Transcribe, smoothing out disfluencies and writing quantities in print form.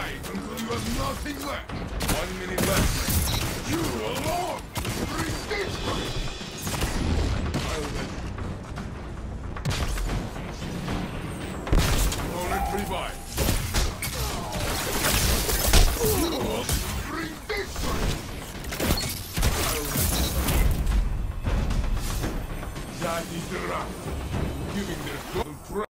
fight until you have nothing left. 1 minute left. You alone bring destruction. I'll let you. Opponent revive. Bring destruction. I'll let you. That is the round. Giving their